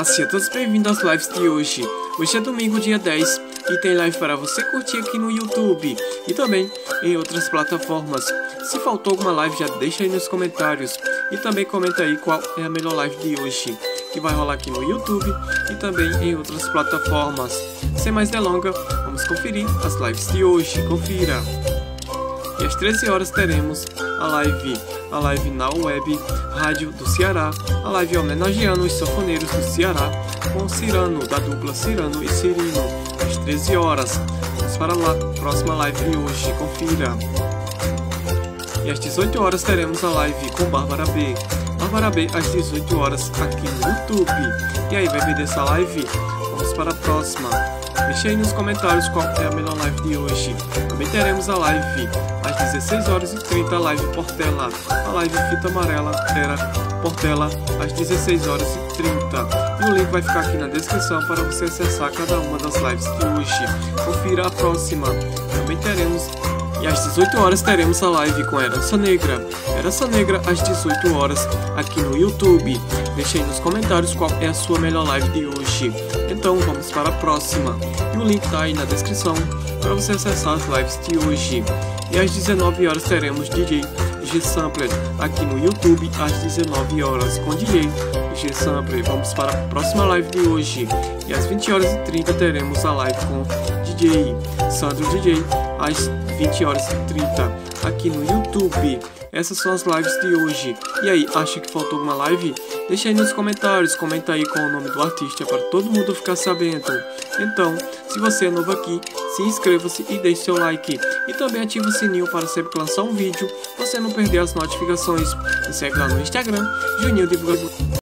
Olá, sejam todos bem-vindos às lives de hoje. Hoje é domingo, dia 10, e tem live para você curtir aqui no YouTube e também em outras plataformas. Se faltou alguma live, já deixa aí nos comentários e também comenta aí qual é a melhor live de hoje, que vai rolar aqui no YouTube e também em outras plataformas. Sem mais delongas, vamos conferir as lives de hoje. Confira! E às 13 horas teremos a live na web Rádio do Ceará, a live homenageando os sanfoneiros do Ceará com Cirano, da dupla Cirano e Cirino, às 13 horas. Vamos para a próxima live de hoje, confira. E às 18 horas teremos a live com Bárbara B. Bárbara B às 18 horas aqui no YouTube. E aí, vai ver dessa live? Vamos para a próxima. Deixe aí nos comentários qual é a melhor live de hoje. Também teremos a live às 16 horas e 30, a live Portela. A live Fita Amarela era Portela às 16 horas e 30. E o link vai ficar aqui na descrição para você acessar cada uma das lives de hoje. Confira a próxima. Também teremos... E às 18 horas teremos a live com Herança Negra. Herança Negra às 18 horas aqui no YouTube. Deixe aí nos comentários qual é a sua melhor live de hoje. Então vamos para a próxima. E o link tá aí na descrição para você acessar as lives de hoje. E às 19 horas teremos DJ G Sampler aqui no YouTube às 19 horas com DJ G Sampler. Vamos para a próxima live de hoje. E às 20 horas e 30 teremos a live com DJ Sandro DJ às 20 horas e 30 aqui no YouTube. Essas são as lives de hoje. E aí, acha que faltou alguma live? Deixa aí nos comentários, comenta aí qual o nome do artista para todo mundo ficar sabendo. Então, se você é novo aqui, se inscreva-se e deixe seu like. E também ative o sininho para sempre que lançar um vídeo, você não perder as notificações. Me segue lá no Instagram, Juninho Divulgador.